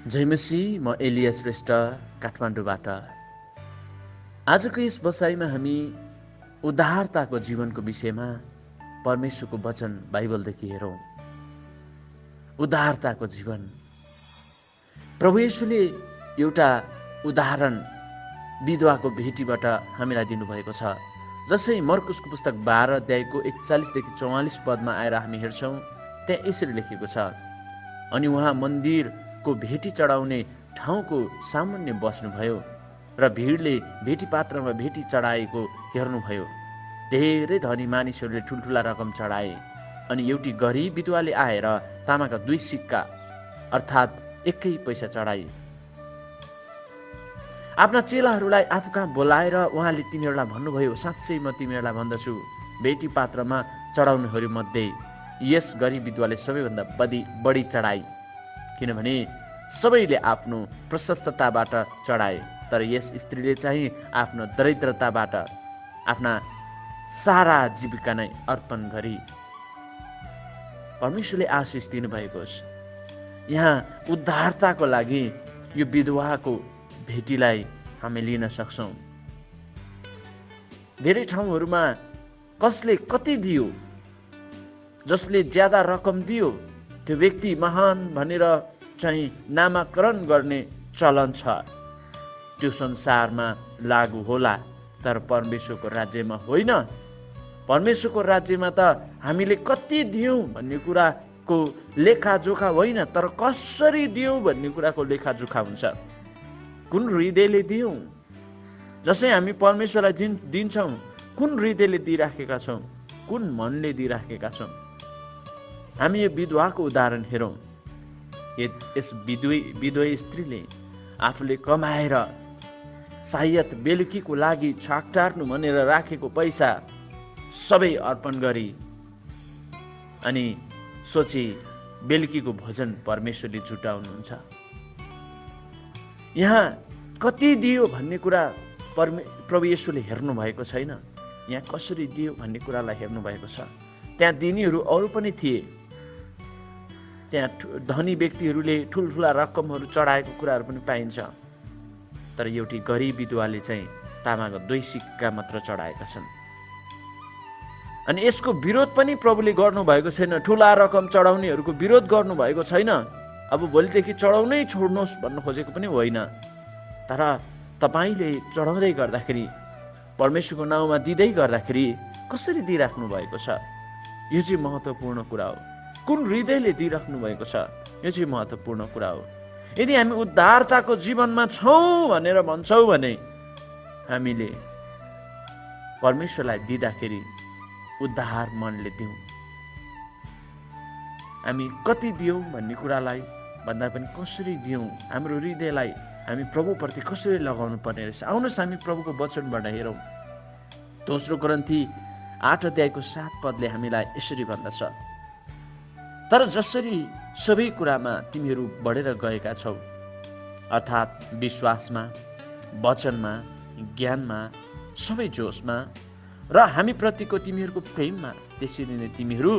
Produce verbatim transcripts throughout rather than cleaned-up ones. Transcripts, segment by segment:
जय मसीह। म एलिया श्रेष्ठ काठमाडौँबाट। आजको यस बसाइमा हामी उद्धारताको जीवनको विषयमा परमेश्वरको वचन बाइबलदेखि हेरौँ। उद्धारताको जीवन। प्रभु येशूले एउटा उदाहरण विधवाको भेटीबाट हामीलाई दिनुभएको छ। जसै मर्कुसको पुस्तक बाह्र अध्यायको एकचालिसदेखि चौवालिस पदमा आएर हामी हेर्छौँ, त्यहाँ यसरी लेखेको छ, अनि उहाँ मन्दिरको भेटी चढाउने ठाउँको सामुन्ने बस्नुभयो र भिडले भेटी पात्रमा भेटी चढाएको हेर्नुभयो। धेरै धनी मानिसहरूले ठुल्ठुला रकम चढाए अनि एउटी गरिब विधवाले आएर तामाका दुई सिक्का अर्थात् एकै पैसा चढाए। आफ्ना चेलाहरूलाई आफू कहाँ बोलाएर उहाँले तिनीहरूलाई भन्नुभयो, साँच्चै म तिमीहरूलाई भन्दछु, भेटी पात्रमा चढाउनेहरू मध्ये यस गरिब विधवाले सबैभन्दा बढी बढी चढाई, किनभने सबैले आफ्नो प्रशस्तताबाट चढाए, तर यस स्त्रीले चाहिँ आफ्नो दरिद्रताबाट आफ्ना सारा जीविका नै अर्पण गरी। परमेश्वरले आशिष दिनुभएको होस्। यहाँ उद्धारताको लागि यो विधवाको भेटीलाई हामी लिन सक्छौँ। धेरै ठाउँहरूमा कसले कति दियो, जसले ज्यादा रकम दियो त्यो व्यक्ति महान भनेर चाहिँ नामाकरण गर्ने चलन छ। त्यो संसारमा लागू होला, तर परमेश्वरको राज्यमा होइन। परमेश्वरको राज्यमा त हामीले कति दियौँ भन्ने कुराको लेखाजोखा होइन, तर कसरी दियौँ भन्ने कुराको लेखाजोखा हुन्छ। कुन हृदयले दियौँ, जसै हामी परमेश्वरलाई दिन दिन्छौँ, कुन हृदयले दिइराखेका छौँ, कुन मनले दिइराखेका छौँ। हामी यो विधवाको उदाहरण हेरौँ। यस विधुवी विधुवी स्त्रीले आफूले कमाएर सायद बेलुकीको लागि छाक टार्नु भनेर राखेको पैसा सबै अर्पण गरी अनि सोचे बेलुकीको भोजन परमेश्वरले जुटाउनुहुन्छ। यहाँ कति दियो भन्ने कुरा परमे प्रभु येशूले हेर्नु भएको छैन। यहाँ कसरी दियो भन्ने कुरालाई हेर्नु भएको छ। त्यहाँ दिनेहरू अरू पनि थिए। त्यहाँ धनी व्यक्तिहरूले ठुल्ठुला रकमहरू चढाएको कुराहरू पनि पाइन्छ, तर एउटी गरिब विधवाले चाहिँ तामाका दुई सिक्का मात्र चढाएका छन्। अनि यसको विरोध पनि प्रभुले गर्नुभएको छैन। ठुला रकम चढाउनेहरूको विरोध गर्नुभएको छैन। अब भोलिदेखि चढाउनै छोड्नुहोस् भन्नु खोजेको पनि होइन, तर तपाईँले चढाउँदै गर्दाखेरि, परमेश्वरको नाउँमा दिँदै गर्दाखेरि कसरी दिइराख्नु भएको छ, यो चाहिँ महत्त्वपूर्ण कुरा हो। कुन हृदयले दिइराख्नु भएको छ, यो चाहिँ महत्त्वपूर्ण कुरा हो। यदि हामी उद्धारताको जीवनमा छौँ भनेर भन्छौँ भने हामीले परमेश्वरलाई दिँदाखेरि उद्धार मनले दिउँ। हामी कति दियौँ भन्ने कुरालाई भन्दा पनि कसरी दियौँ, हाम्रो हृदयलाई हामी प्रभुप्रति कसरी लगाउनु पर्ने रहेछ। आउनुहोस् हामी प्रभुको वचनबाट हेरौँ। दोस्रो कोरिन्थी आठ अध्यायको सात पदले हामीलाई यसरी भन्दछ, तर जसरी सबै कुरामा तिमीहरू बढेर गएका छौ, अर्थात् विश्वासमा, वचनमा, ज्ञानमा, सबै जोशमा र हामी प्रतिको तिमीहरूको प्रेममा, त्यसरी नै तिमीहरू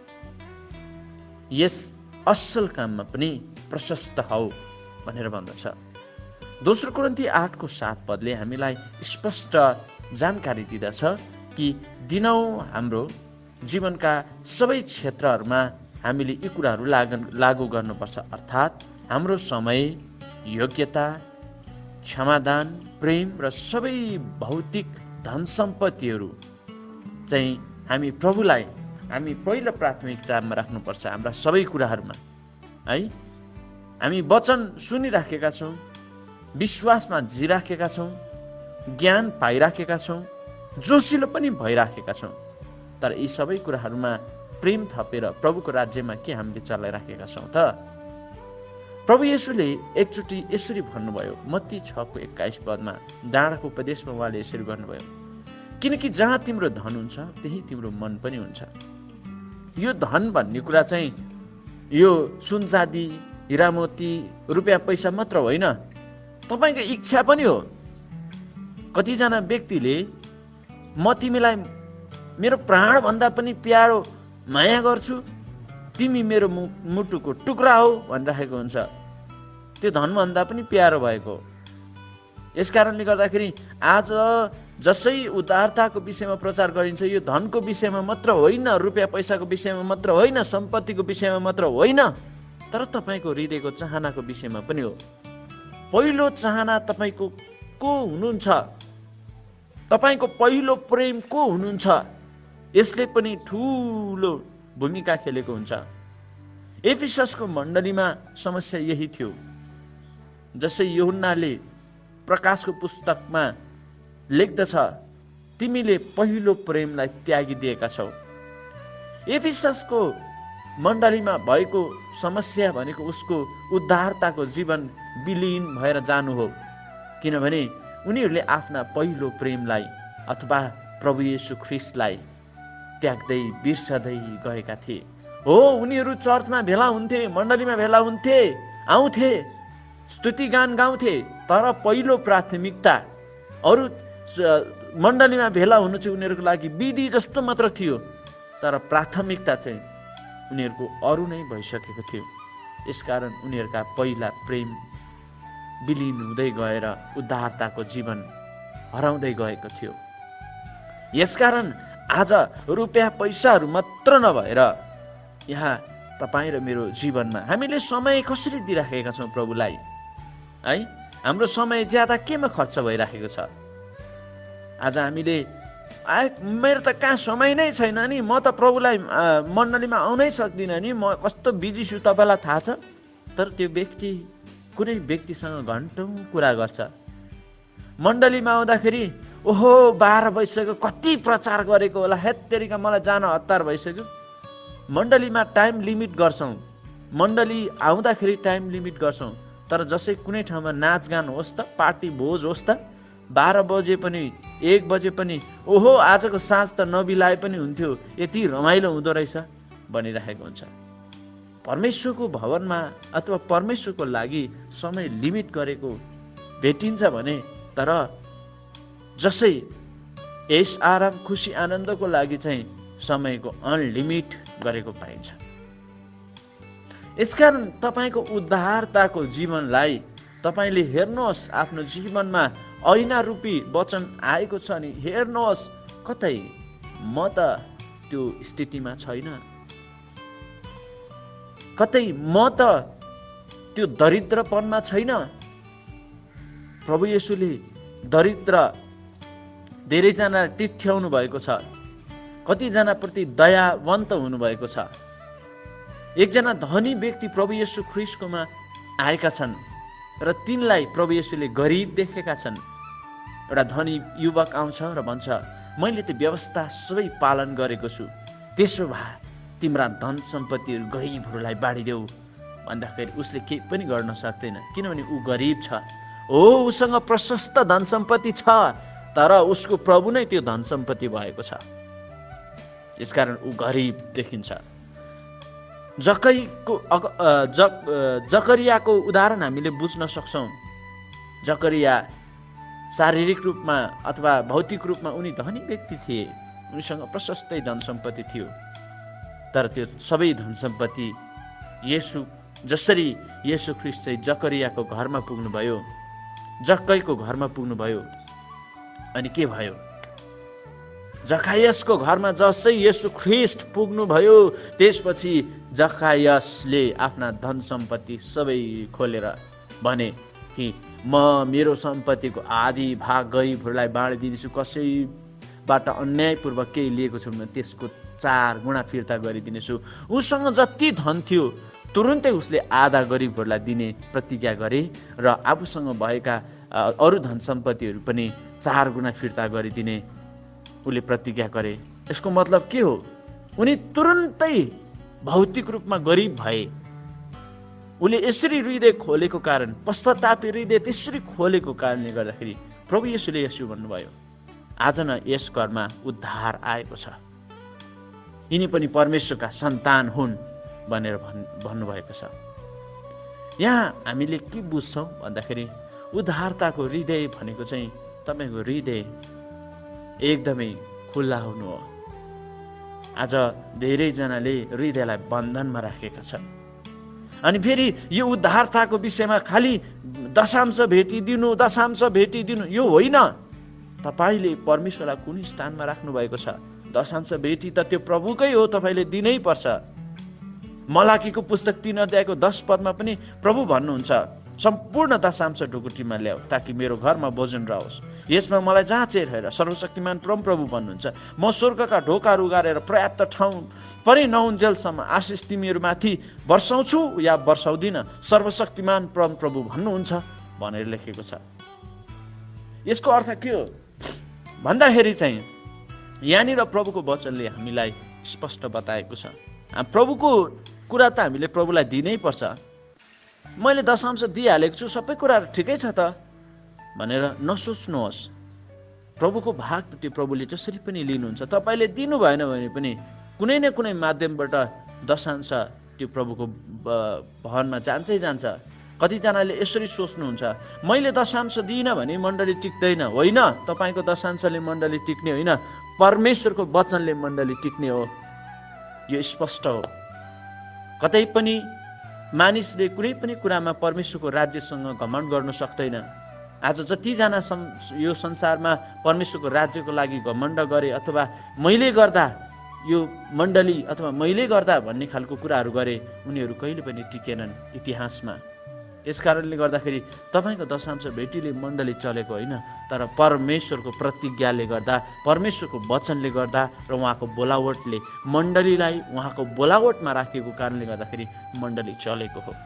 यस असल काममा पनि प्रशस्त हौ भनेर भन्दछ। दोस्रो कोरिन्थी आठको सात पदले हामीलाई स्पष्ट जानकारी दिँदछ कि दिनौँ हाम्रो जीवनका सबै क्षेत्रहरूमा हामीले यी कुराहरू लागु लागू गर्नुपर्छ, अर्थात् हाम्रो समय, योग्यता, क्षमादान, प्रेम र सबै भौतिक धन सम्पत्तिहरू चाहिँ हामी प्रभुलाई हामी पहिलो प्राथमिकतामा राख्नुपर्छ। हाम्रा सबै कुराहरूमा है हामी वचन सुनिराखेका छौँ, विश्वासमा जिराखेका छौँ, ज्ञान पाइराखेका छौँ, जोसिलो पनि भइराखेका छौँ, तर यी सबै कुराहरूमा प्रेम थपेर प्रभुको राज्यमा के हामीले चलाइराखेका छौँ त? प्रभु येशूले एकचोटि यसरी भन्नुभयो, मत्ती छको एक्काइस पदमा डाँडाको उपदेशमा उहाँले यसरी भन्नुभयो, किनकि जहाँ तिम्रो धन हुन्छ त्यही तिम्रो मन पनि हुन्छ। यो धन भन्ने कुरा चाहिँ यो सुनचाँदी, हिरामोती, रुपियाँ पैसा मात्र होइन, तपाईँको इच्छा पनि हो। कतिजना व्यक्तिले म तिमीलाई मेरो प्राणभन्दा पनि प्यारो माया गर्छु, तिमी मेरो मुटुको टुक्रा हो भनिराखेको हुन्छ। त्यो धनभन्दा पनि प्यारो भएको। यस कारणले गर्दाखेरि आज जसै उदारताको विषयमा प्रचार गरिन्छ, यो धनको विषयमा मात्र होइन, रुपियाँ पैसाको विषयमा मात्र होइन, सम्पत्तिको विषयमा मात्र होइन, तर तपाईँको हृदयको चाहनाको विषयमा पनि हो। पहिलो चाहना तपाईँको को हुनुहुन्छ, तपाईँको पहिलो प्रेम को हुनुहुन्छ, यसले पनि ठुलो भूमिका खेलेको हुन्छ। एफिससको मण्डलीमा समस्या यही थियो। जसै यूहन्नाले प्रकाशको पुस्तकमा लेख्दछ, तिमीले पहिलो प्रेमलाई त्यागिदिएका छौ। एफिससको मण्डलीमा भएको समस्या भनेको उसको उद्धारताको जीवन विलीन भएर जानु हो, किनभने उनीहरूले आफ्ना पहिलो प्रेमलाई अथवा प्रभु येशू ख्रीष्टलाई त्याग्दै बिर्सदै गएका थिए। हो, उनीहरू चर्चमा भेला हुन्थे, मण्डलीमा भेला हुन्थे, आउँथे, स्तुति गान गाउँथे, तर पहिलो प्राथमिकता अरू मण्डलीमा भेला हुनु चाहिँ उनीहरूको लागि विधि जस्तो मात्र थियो, तर प्राथमिकता चाहिँ उनीहरूको अरू नै भइसकेको थियो। यसकारण उनीहरूका पहिला प्रेम विलीन हुँदै गएर उद्धारताको जीवन हराउँदै गएको थियो। यसकारण आज रुपियाँ पैसाहरू मात्र नभएर यहाँ तपाईँ र मेरो जीवनमा हामीले समय कसरी दिइराखेका छौँ प्रभुलाई, है? हाम्रो समय ज्यादा केमा खर्च भइराखेको छ? आज हामीले आ मेरो त कहाँ समय नै छैन नि, म त प्रभुलाई मण्डलीमा आउनै सक्दिनँ नि, म कस्तो बिजी छु तपाईँलाई थाहा छ। तर त्यो व्यक्ति कुनै व्यक्तिसँग घन्टौँ कुरा गर्छ। मण्डलीमा आउँदाखेरि ओहो बाह्र भइसक्यो, कति प्रचार गरेको होला, हेत्तेरिका मलाई जान हतार भइसक्यो। मण्डलीमा टाइम लिमिट गर्छौँ, मण्डली आउँदाखेरि टाइम लिमिट गर्छौँ, तर जसै कुनै ठाउँमा नाचगान होस् त, पार्टी भोज होस् त, बाह्र बजे पनि एक बजे पनि ओहो आजको साँझ त नबिलाए पनि हुन्थ्यो, यति रमाइलो हुँदो रहेछ भनिरहेको हुन्छ। परमेश्वरको भवनमा अथवा परमेश्वरको लागि समय लिमिट गरेको भेटिन्छ भने, तर जसै यस आराम खुसी आनन्दको लागि चाहिँ समयको अनलिमिट गरेको पाइन्छ। यसकारण तपाईँको उद्धारताको जीवनलाई तपाईँले हेर्नुहोस्। आफ्नो जीवनमा ऐना रूपी वचन आएको छ नि, हेर्नुहोस्, कतै म त त्यो स्थितिमा छैन, कतै म त त्यो दरिद्रपनमा छैन। प्रभु येशूले दरिद्र धेरैजना तिठ्याउनु भएको छ, कतिजना प्रति दयावन्त हुनुभएको छ। एकजना धनी व्यक्ति प्रभु येशू ख्रीष्टकोमा आएका छन् र तिनलाई प्रभु येशूले गरिब देखेका छन्। एउटा धनी युवक आउँछ र भन्छ, मैले त व्यवस्था सबै पालन गरेको छु, त्यसो भए तिम्रा धन सम्पत्तिहरू गरिबहरूलाई बाँडिदेऊ भन्दाखेरि उसले केही पनि गर्न सक्दैन, किनभने ऊ गरिब छ। हो, उसँग प्रशस्त धन सम्पत्ति छ, तर उसको प्रभु नै त्यो धन सम्पत्ति भएको छ। यसकारण ऊ गरिब देखिन्छ। जकैको जक जकरियाको उदाहरण हामीले बुझ्न सक्छौँ। जकरिया शारीरिक रूपमा अथवा भौतिक रूपमा उनी धनी व्यक्ति थिए, उनीसँग प्रशस्तै धन सम्पत्ति थियो, तर त्यो सबै धन सम्पत्ति येशू जसरी येशू ख्रीष्ट चाहिँ जकरियाको घरमा पुग्नुभयो, जक्कैको घरमा पुग्नुभयो, अनि के भयो? जकायसको घरमा जसै येशू ख्रीष्ट पुग्नुभयो, त्यसपछि जकायसले आफ्ना धन सम्पत्ति सबै खोलेर भने कि म मेरो सम्पत्तिको आधी भाग गरिबहरूलाई बाँडिदिनेछु, कसैबाट अन्यायपूर्वक केही लिएको छु भने त्यसको चार गुणा फिर्ता गरिदिनेछु। उसँग जति धन थियो तुरुन्तै उसले आधा गरिबहरूलाई दिने प्रतिज्ञा गरे र आफूसँग भएका अरू धन सम्पत्तिहरू पनि चार गुणा फिर्ता गरिदिने उसले प्रतिज्ञा गरे। यसको मतलब के हो? उनी तुरुन्तै भौतिक रूपमा गरिब भए। उसले यसरी हृदय खोलेको कारण, पश्चातापी हृदय त्यसरी खोलेको कारणले गर्दाखेरि प्रभु येशूले यसो भन्नुभयो, आज न यस घरमा उद्धार आएको छ, यिनी पनि परमेश्वरका सन्तान हुन् भनेर भन् भन्नुभएको छ। यहाँ हामीले के बुझ्छौँ भन्दाखेरि उद्धारताको हृदय भनेको चाहिँ तपाईँको हृदय एकदमै खुल्ला हुनु हो। आज धेरैजनाले हृदयलाई बन्धनमा राखेका छन्। अनि फेरि यो उद्धारताको विषयमा खालि दशांश भेटिदिनु दशांश भेटिदिनु यो होइन। तपाईँले परमेश्वरलाई कुनै स्थानमा राख्नु भएको छ। दशांश भेटी त त्यो प्रभुकै हो, तपाईँले दिनै पर्छ। मलाकीको पुस्तक तीन अध्यायको दस पदमा पनि प्रभु भन्नुहुन्छ, सम्पूर्ण दशांश ढुकुटीमा ल्याऊ ताकि मेरो घरमा भोजन रहोस्। यसमा मलाई जाँचेर हेर, सर्वशक्तिमान परम प्रभु भन्नुहुन्छ, म स्वर्गका ढोकाहरू उगारेर पर्याप्त ठाउँ पनि नहुन्जेलसम्म आशिष तिमीहरूमाथि वर्षाउँछु या वर्षाउँदिन, सर्वशक्तिमान परम प्रभु भन्नुहुन्छ भनेर लेखेको छ। यसको अर्थ के हो भन्दाखेरि चाहिँ यहाँनिर प्रभुको वचनले हामीलाई स्पष्ट बताएको छ। प्रभुको कुरा त हामीले प्रभुलाई दिनै पर्छ। मैले दशांश दिइहालेको छु, सबै कुराहरू ठिकै छ त भनेर नसोच्नुहोस्। प्रभुको भाग त त्यो प्रभुले जसरी पनि लिनुहुन्छ। तपाईँले दिनु भएन भने पनि कुनै न कुनै माध्यमबाट दशांश त्यो प्रभुको भवनमा जान्छै जान्छ। कतिजनाले यसरी सोच्नुहुन्छ, मैले दशांश दिइनँ भने मण्डली टिक्दैन। होइन, तपाईँको दशांशले मण्डली टिक्ने होइन, परमेश्वरको वचनले मण्डली टिक्ने हो। यो स्पष्ट हो। कतै पनि मानिसले कुनै पनि कुरामा परमेश्वरको राज्यसँग घमण्ड गर्न सक्दैन। आज जतिजना यो संसारमा परमेश्वरको राज्यको लागि घमण्ड गरे अथवा मैले गर्दा यो मण्डली अथवा मैले गर्दा भन्ने खालको कुराहरू गरे, उनीहरू कहिले पनि टिकेनन् इतिहासमा। यसकारणले गर्दाखेरि तपाईँको दशांश भेटीले मण्डली चलेको होइन, तर परमेश्वरको प्रतिज्ञाले गर्दा, परमेश्वरको वचनले गर्दा र उहाँको बोलावटले मण्डलीलाई उहाँको बोलावटमा राखेको कारणले गर्दाखेरि मण्डली चलेको हो।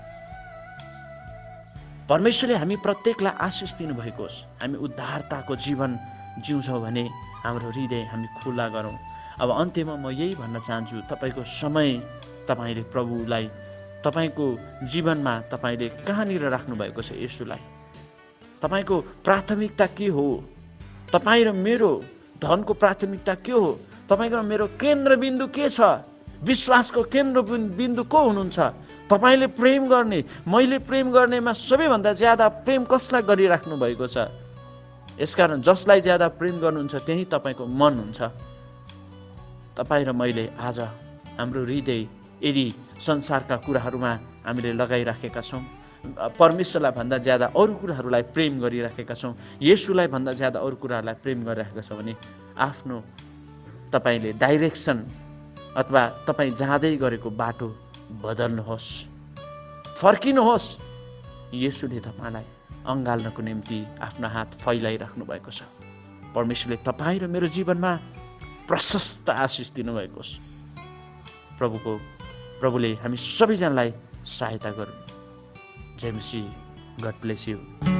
परमेश्वरले हामी प्रत्येकलाई आशिष दिनुभएको होस्। हामी उद्धारताको जीवन जिउँछौँ भने हाम्रो हृदय हामी खुला गरौँ। अब अन्त्यमा म यही भन्न चाहन्छु, तपाईँको समय तपाईँले प्रभुलाई तपाईँको जीवनमा तपाईँले कहाँनिर राख्नु भएको छ यसुलाई। तपाईँको प्राथमिकता के हो? तपाईँ र मेरो धनको प्राथमिकता के हो? तपाईँको र मेरो केन्द्रबिन्दु के छ? विश्वासको केन्द्रबिन्दु को हुनुहुन्छ? तपाईँले प्रेम गर्ने, मैले प्रेम गर्नेमा सबैभन्दा ज्यादा प्रेम कसलाई गरिराख्नु भएको छ? यसकारण जसलाई ज्यादा प्रेम गर्नुहुन्छ त्यही तपाईँको मन हुन्छ। तपाईँ र मैले आज हाम्रो हृदय यदि संसारका कुराहरूमा हामीले लगाइराखेका छौँ, परमेश्वरलाई भन्दा ज्यादा अरू कुराहरूलाई प्रेम गरिराखेका छौँ, येशूलाई भन्दा ज्यादा अरू कुराहरूलाई प्रेम गरिराखेका छौँ भने आफ्नो तपाईँले डाइरेक्सन अथवा तपाईँ जाँदै गरेको बाटो बदल्नुहोस्, फर्किनुहोस्। येशूले तपाईँलाई अँगाल्नको निम्ति आफ्नो हात फैलाइराख्नु भएको छ। परमेश्वरले तपाईँ र मेरो जीवनमा प्रशस्त आशिष दिनुभएको होस्। प्रभुको प्रभुले हामी सबैजनालाई सहायता गरून्। जय मसीह। God bless you.